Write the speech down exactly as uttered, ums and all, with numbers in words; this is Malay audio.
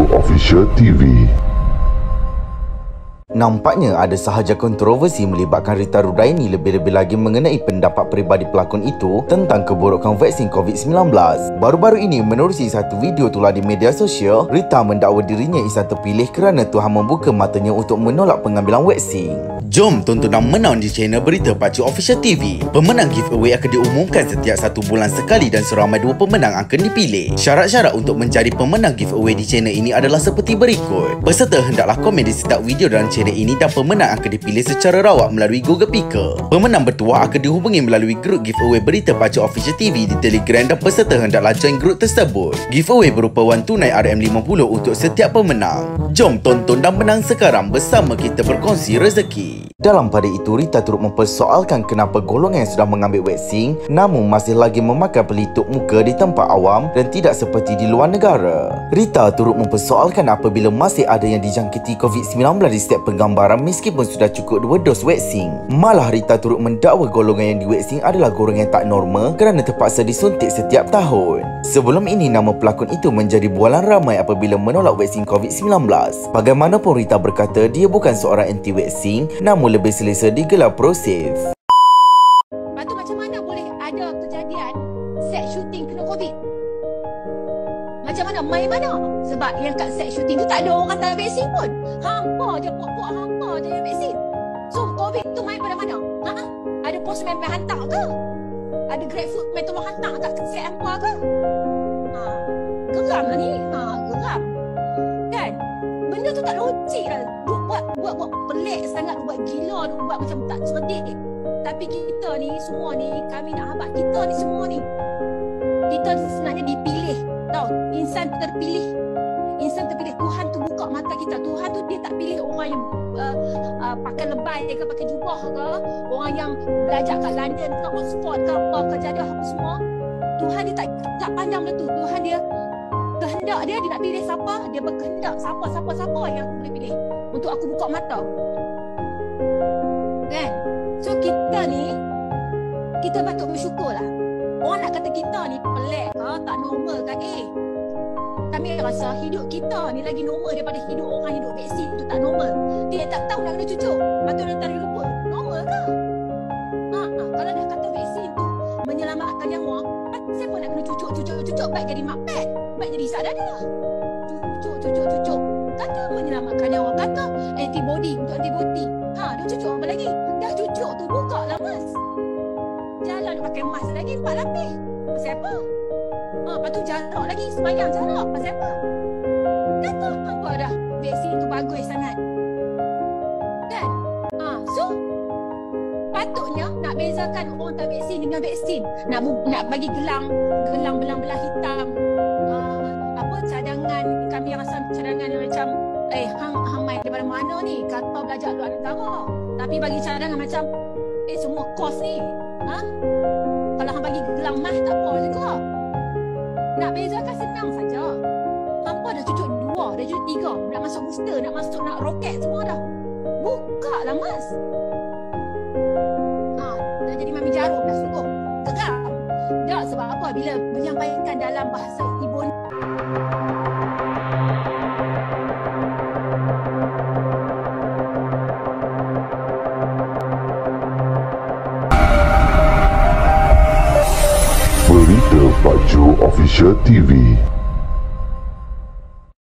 Official T V. Nampaknya ada sahaja kontroversi melibatkan Rita Rudaini, lebih-lebih lagi mengenai pendapat peribadi pelakon itu tentang keburukan vaksin COVID sembilan belas. Baru-baru ini menerusi satu video tular di media sosial, Rita mendakwa dirinya insan terpilih kerana Tuhan membuka matanya untuk menolak pengambilan vaksin. Jom tonton dan menang di channel Berita Pacu Official T V. Pemenang giveaway akan diumumkan setiap satu bulan sekali dan seramai dua pemenang akan dipilih. Syarat-syarat untuk menjadi pemenang giveaway di channel ini adalah seperti berikut. Peserta hendaklah komen di setiap video dalam channel ini dan pemenang akan dipilih secara rawak melalui Google Picker. Pemenang bertuah akan dihubungi melalui grup giveaway Berita Pacu Official T V di Telegram dan peserta hendaklah join grup tersebut. Giveaway berupa wang tunai R M lima puluh untuk setiap pemenang. Jom tonton dan menang sekarang bersama kita berkongsi rezeki. Dalam pada itu, Rita turut mempersoalkan kenapa golongan yang sudah mengambil vaksin namun masih lagi memakai pelitup muka di tempat awam dan tidak seperti di luar negara. Rita turut mempersoalkan apabila masih ada yang dijangkiti COVID sembilan belas di setiap penggambaran meskipun sudah cukup dua dos vaksin. Malah Rita turut mendakwa golongan yang divaksin adalah golongan yang tak normal kerana terpaksa disuntik setiap tahun. Sebelum ini, nama pelakon itu menjadi bualan ramai apabila menolak vaksin COVID sembilan belas. Bagaimanapun, Rita berkata dia bukan seorang anti vaksin namun lebih selesa digelar proses. Lepas tu macam mana boleh ada kejadian set shooting kena COVID? Macam mana? Main mana? Sebab yang kat set shooting tu tak ada orang tak vaksin pun. Hampa je, puak-puak hampa je yang vaksin. So COVID tu main pada mana? Ha? Ada postman main hantar ke? Ada GrabFood main tolong hantar kat set hampa ke? Ha. Geram lah ni. Ha, geram. Kan? Benda tu tak logik lah. Buat, buat, buat pelik sangat, buat gila, buat macam tak cerdik. Tapi kita ni, semua ni, kami nak habaq kita ni semua ni. Kita sebenarnya dipilih. Tahu, insan terpilih. Insan terpilih. Tuhan tu buka mata kita. Tuhan tu dia tak pilih orang yang uh, uh, pakai lebay ke, pakai jubah ke. Orang yang belajar kat London ke, Oxford ke, apa ke, jadi apa semua. Tuhan dia tak, tak pandang benda tu. Tuhan dia kehendak dia, dia nak pilih siapa, dia berkehendak siapa, siapa, siapa yang aku boleh pilih untuk aku buka mata. Kan? So kita ni, kita patut bersyukur lah. Orang nak kata kita ni pelik ke, tak normal ke, eh. Kami rasa hidup kita ni lagi normal daripada hidup orang hidup vaksin tu tak normal. Dia tak tahu nak kena cucuk. Lepas tu dia tak lupa. Normal ke? Ha, ha, kalau dah kata vaksin tu menyelamatkan nyawa, siapa nak kena cucuk, cucuk, cucuk, baik jadi makpet. Baik jadi isak dada. Cucuk, cucuk, cucuk. Kata menyelamatkan nyawa. Kata antibody untuk antibody. Ha, dia cucuk apa lagi? Dah cucuk tu buka lah mas. Jalan dia pakai mask lagi empat lapis. Pasal apa? Ha, lepas tu jarak lagi. Sembayang jarak. Pasal apa? Kata apa dah. Vaksin tu bagus sangat. Kan? Ha, so patutnya nak bezakan orang tak vaksin dengan vaksin. Nak nak bagi gelang, gelang belang-belang hitam. Cadangan, kami rasa cadangan yang macam eh hang hang main daripada mana ni, kata belajar luar negara, tapi bagi cadangan macam eh semua kos ni. Ha, kalau hang bagi gelang mah tak apa juga. Nak bezakan senang saja. Hampa dah cucuk dua, dah cucuk tiga, nak masuk booster, nak masuk nak roket semua dah. Buka lah mas. Ha, dah jadi mami jarum dah sungguh. Geram. Tak, sebab apa? Bila menyampaikan dalam bahasa ibu. Berita Pacu Official T V.